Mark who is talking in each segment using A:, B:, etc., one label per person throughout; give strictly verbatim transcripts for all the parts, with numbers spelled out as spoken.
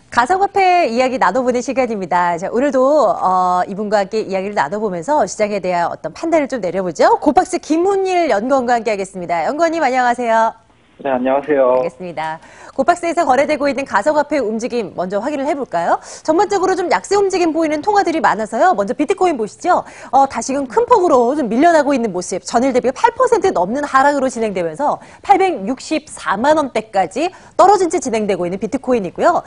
A: 가상화폐 이야기 나눠보는 시간입니다. 자, 오늘도 어, 이분과 함께 이야기를 나눠보면서 시장에 대한 어떤 판단을 좀 내려보죠. 고박스 김훈일 연구원과 함께 하겠습니다. 연구원님 안녕하세요.
B: 네, 안녕하세요.
A: 알겠습니다. 고박스에서 거래되고 있는 가상화폐 움직임 먼저 확인을 해볼까요? 전반적으로 좀 약세 움직임 보이는 통화들이 많아서요. 먼저 비트코인 보시죠. 어, 다시금 큰 폭으로 좀 밀려나고 있는 모습. 전일 대비 팔 퍼센트 넘는 하락으로 진행되면서 팔백육십사만 원대까지 떨어진 채 진행되고 있는 비트코인이고요.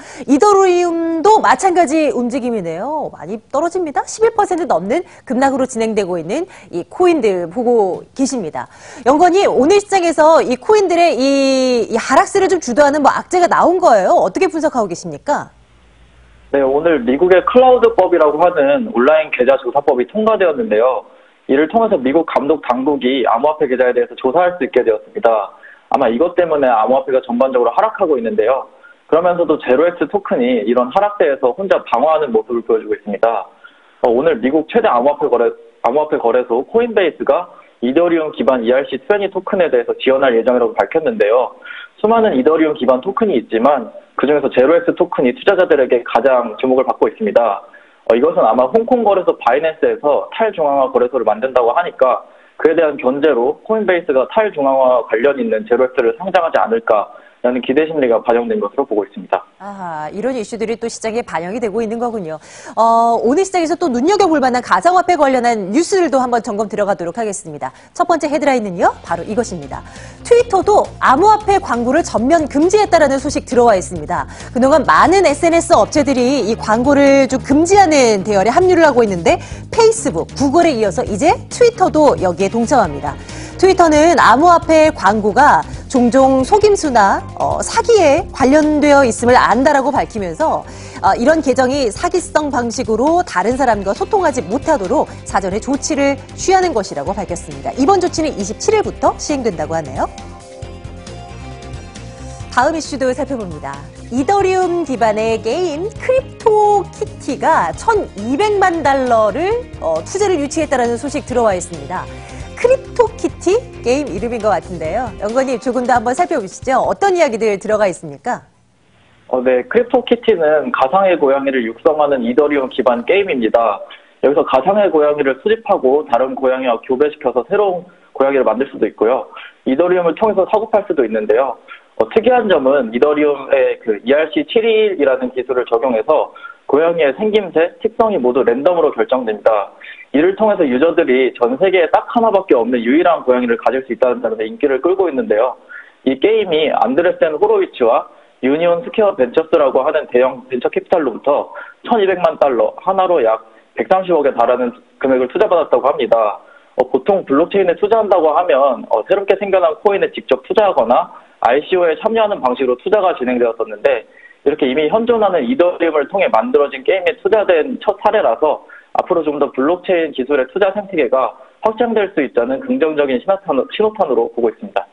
A: 이더리움도 마찬가지 움직임이네요. 많이 떨어집니다. 십일 퍼센트 넘는 급락으로 진행되고 있는 이 코인들 보고 계십니다. 연건이 오늘 시장에서 이 코인들의 이 이 하락세를 좀 주도하는 뭐 악재가 나온 거예요. 어떻게 분석하고 계십니까?
B: 네, 오늘 미국의 클라우드법이라고 하는 온라인 계좌 조사법이 통과되었는데요. 이를 통해서 미국 감독 당국이 암호화폐 계좌에 대해서 조사할 수 있게 되었습니다. 아마 이것 때문에 암호화폐가 전반적으로 하락하고 있는데요. 그러면서도 제로엑스 토큰이 이런 하락세에서 혼자 방어하는 모습을 보여주고 있습니다. 어, 오늘 미국 최대 암호화폐 거래, 암호화폐 거래소 코인베이스가 이더리움 기반 이알씨 이십 토큰에 대해서 지원할 예정이라고 밝혔는데요. 수많은 이더리움 기반 토큰이 있지만 그중에서 제로엑스 토큰이 투자자들에게 가장 주목을 받고 있습니다. 어, 이것은 아마 홍콩 거래소 바이낸스에서 탈중앙화 거래소를 만든다고 하니까 그에 대한 견제로 코인베이스가 탈중앙화 관련 있는 제로엑스를 상장하지 않을까라는 기대 심리가 반영된 것으로 보고 있습니다.
A: 아, 이런 이슈들이 또 시장에 반영이 되고 있는 거군요. 어, 오늘 시장에서 또 눈여겨볼 만한 가상화폐 관련한 뉴스들도 한번 점검 들어가도록 하겠습니다. 첫 번째 헤드라인은요, 바로 이것입니다. 트위터도 암호화폐 광고를 전면 금지했다라는 소식 들어와 있습니다. 그동안 많은 에스엔에스 업체들이 이 광고를 좀 금지하는 대열에 합류를 하고 있는데 페이스북, 구글에 이어서 이제 트위터도 여기에 동참합니다. 트위터는 암호화폐 광고가 종종 속임수나 어, 사기에 관련되어 있음을 안다라고 밝히면서 어, 이런 계정이 사기성 방식으로 다른 사람과 소통하지 못하도록 사전에 조치를 취하는 것이라고 밝혔습니다. 이번 조치는 이십칠일부터 시행된다고 하네요. 다음 이슈도 살펴봅니다. 이더리움 기반의 게임 크립토키티가 천이백만 달러를 어, 투자를 유치했다는 소식 들어와 있습니다. 크립토키티 게임 이름인 것 같은데요. 연구원님 조금 더 한번 살펴보시죠. 어떤 이야기들 들어가 있습니까?
B: 어, 네, 크립토키티는 가상의 고양이를 육성하는 이더리움 기반 게임입니다. 여기서 가상의 고양이를 수집하고 다른 고양이와 교배시켜서 새로운 고양이를 만들 수도 있고요. 이더리움을 통해서 사고팔 수도 있는데요. 어, 특이한 점은 이더리움의 그 이알씨 칠이일이라는 기술을 적용해서 고양이의 생김새, 특성이 모두 랜덤으로 결정됩니다. 이를 통해서 유저들이 전 세계에 딱 하나밖에 없는 유일한 고양이를 가질 수 있다는 점에서 인기를 끌고 있는데요. 이 게임이 안드레센 호로위츠와 유니온 스퀘어 벤처스라고 하는 대형 벤처 캐피탈로부터 천이백만 달러, 하나로 약 백삼십억에 달하는 금액을 투자받았다고 합니다. 어, 보통 블록체인에 투자한다고 하면 어, 새롭게 생겨난 코인에 직접 투자하거나 아이씨오에 참여하는 방식으로 투자가 진행되었었는데 이렇게 이미 현존하는 이더리움을 통해 만들어진 게임에 투자된 첫 사례라서 앞으로 좀 더 블록체인 기술의 투자 생태계가 확장될 수 있다는 긍정적인 신호탄, 신호탄으로 보고 있습니다.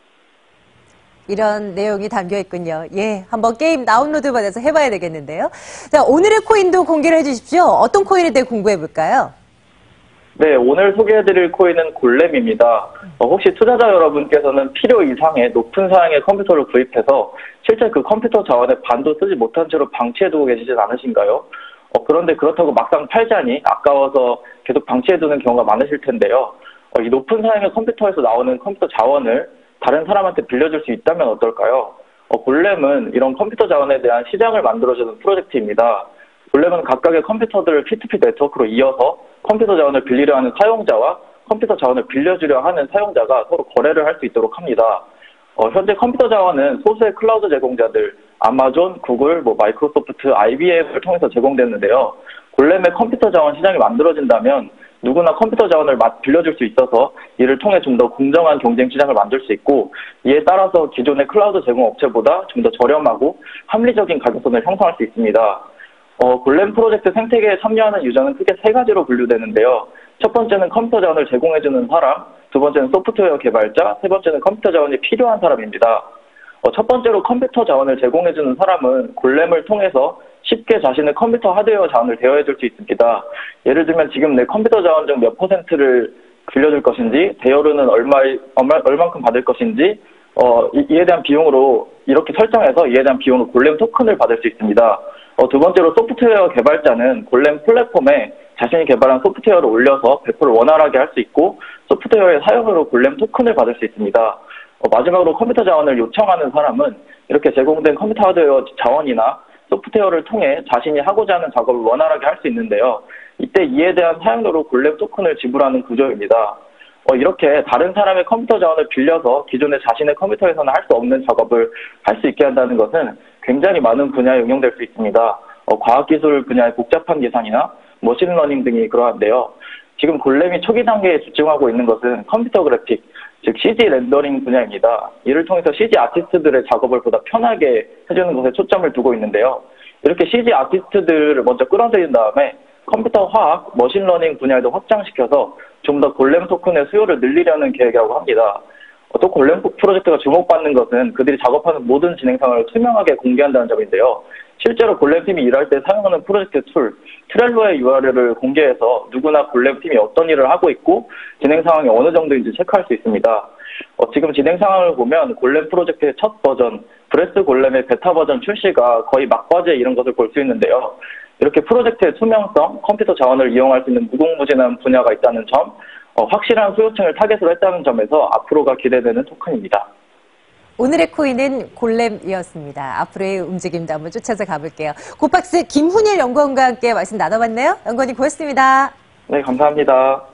A: 이런 내용이 담겨 있군요. 예, 한번 게임 다운로드 받아서 해봐야 되겠는데요. 자, 오늘의 코인도 공개를 해주십시오. 어떤 코인에 대해 공부해볼까요?
B: 네, 오늘 소개해드릴 코인은 골렘입니다. 어, 혹시 투자자 여러분께서는 필요 이상의 높은 사양의 컴퓨터를 구입해서 실제 그 컴퓨터 자원에 반도 쓰지 못한 채로 방치해두고 계시진 않으신가요? 어, 그런데 그렇다고 막상 팔자니 아까워서 계속 방치해두는 경우가 많으실 텐데요. 어, 이 높은 사양의 컴퓨터에서 나오는 컴퓨터 자원을 다른 사람한테 빌려줄 수 있다면 어떨까요? 어, 골렘은 이런 컴퓨터 자원에 대한 시장을 만들어주는 프로젝트입니다. 골렘은 각각의 컴퓨터들을 피투피 네트워크로 이어서 컴퓨터 자원을 빌리려 하는 사용자와 컴퓨터 자원을 빌려주려 하는 사용자가 서로 거래를 할 수 있도록 합니다. 어, 현재 컴퓨터 자원은 소수의 클라우드 제공자들, 아마존, 구글, 뭐 마이크로소프트, 아이비엠을 통해서 제공되는데요. 골렘의 컴퓨터 자원 시장이 만들어진다면 누구나 컴퓨터 자원을 빌려줄 수 있어서 이를 통해 좀 더 공정한 경쟁 시장을 만들 수 있고 이에 따라서 기존의 클라우드 제공 업체보다 좀 더 저렴하고 합리적인 가격선을 형성할 수 있습니다. 어, 골렘 프로젝트 생태계에 참여하는 유저는 크게 세 가지로 분류되는데요. 첫 번째는 컴퓨터 자원을 제공해주는 사람, 두 번째는 소프트웨어 개발자, 세 번째는 컴퓨터 자원이 필요한 사람입니다. 어, 첫 번째로 컴퓨터 자원을 제공해주는 사람은 골렘을 통해서 쉽게 자신의 컴퓨터 하드웨어 자원을 대여해줄 수 있습니다. 예를 들면 지금 내 컴퓨터 자원 중 몇 퍼센트를 빌려줄 것인지, 대여료는 얼마, 얼마, 얼만큼 받을 것인지, 어, 이, 이에 대한 비용으로 이렇게 설정해서 이에 대한 비용으로 골렘 토큰을 받을 수 있습니다. 어, 두 번째로 소프트웨어 개발자는 골렘 플랫폼에 자신이 개발한 소프트웨어를 올려서 배포를 원활하게 할 수 있고 소프트웨어의 사용으로 골렘 토큰을 받을 수 있습니다. 어, 마지막으로 컴퓨터 자원을 요청하는 사람은 이렇게 제공된 컴퓨터 하드웨어 자원이나 소프트웨어를 통해 자신이 하고자 하는 작업을 원활하게 할 수 있는데요. 이때 이에 대한 사용료로 골렘 토큰을 지불하는 구조입니다. 어, 이렇게 다른 사람의 컴퓨터 자원을 빌려서 기존의 자신의 컴퓨터에서는 할 수 없는 작업을 할 수 있게 한다는 것은 굉장히 많은 분야에 응용될 수 있습니다. 어, 과학기술 분야의 복잡한 계산이나 머신러닝 등이 그러한데요. 지금 골렘이 초기 단계에 집중하고 있는 것은 컴퓨터 그래픽, 즉 씨지 렌더링 분야입니다. 이를 통해서 씨지 아티스트들의 작업을 보다 편하게 해주는 것에 초점을 두고 있는데요. 이렇게 씨지 아티스트들을 먼저 끌어들인 다음에 컴퓨터 화학, 머신러닝 분야에도 확장시켜서 좀 더 골렘 토큰의 수요를 늘리려는 계획이라고 합니다. 또 골렘 프로젝트가 주목받는 것은 그들이 작업하는 모든 진행 상황을 투명하게 공개한다는 점인데요. 실제로 골렘 팀이 일할 때 사용하는 프로젝트 툴, 트렐로의 유알엘을 공개해서 누구나 골렘 팀이 어떤 일을 하고 있고 진행 상황이 어느 정도인지 체크할 수 있습니다. 어, 지금 진행 상황을 보면 골렘 프로젝트의 첫 버전, 브레스 골렘의 베타 버전 출시가 거의 막바지에 이른 것을 볼 수 있는데요. 이렇게 프로젝트의 투명성, 컴퓨터 자원을 이용할 수 있는 무궁무진한 분야가 있다는 점, 어, 확실한 수요층을 타겟으로 했다는 점에서 앞으로가 기대되는 토큰입니다.
A: 오늘의 코인은 골렘이었습니다. 앞으로의 움직임도 한번 쫓아서 가볼게요. 고박스 김훈일 연구원과 함께 말씀 나눠봤네요. 연구원님 고맙습니다.
B: 네, 감사합니다.